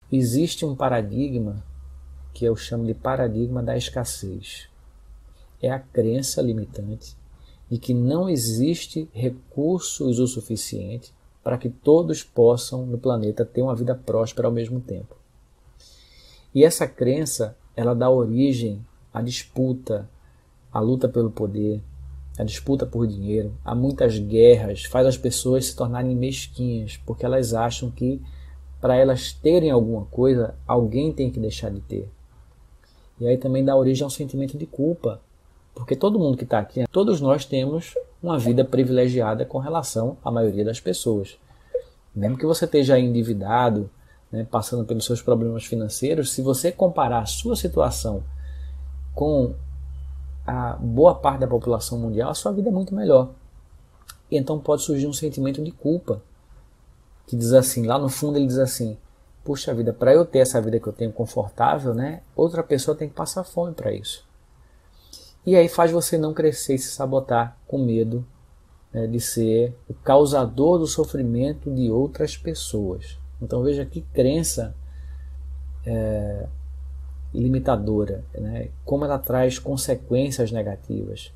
existe um paradigma que eu chamo de paradigma da escassez. É a crença limitante de que não existe recursos o suficiente para que todos possam no planeta ter uma vida próspera ao mesmo tempo. E essa crença, ela dá origem à disputa, à luta pelo poder, à disputa por dinheiro, a muitas guerras, faz as pessoas se tornarem mesquinhas, porque elas acham que para elas terem alguma coisa, alguém tem que deixar de ter. E aí também dá origem ao sentimento de culpa, porque todo mundo que está aqui, todos nós temos uma vida privilegiada com relação à maioria das pessoas. Mesmo que você esteja endividado, né, passando pelos seus problemas financeiros, se você comparar a sua situação com a boa parte da população mundial, a sua vida é muito melhor. E então pode surgir um sentimento de culpa, que diz assim, lá no fundo ele diz assim, puxa vida, para eu ter essa vida que eu tenho confortável, né, outra pessoa tem que passar fome para isso. E aí faz você não crescer e se sabotar com medo, né, de ser o causador do sofrimento de outras pessoas. Então veja que crença limitadora, né, como ela traz consequências negativas.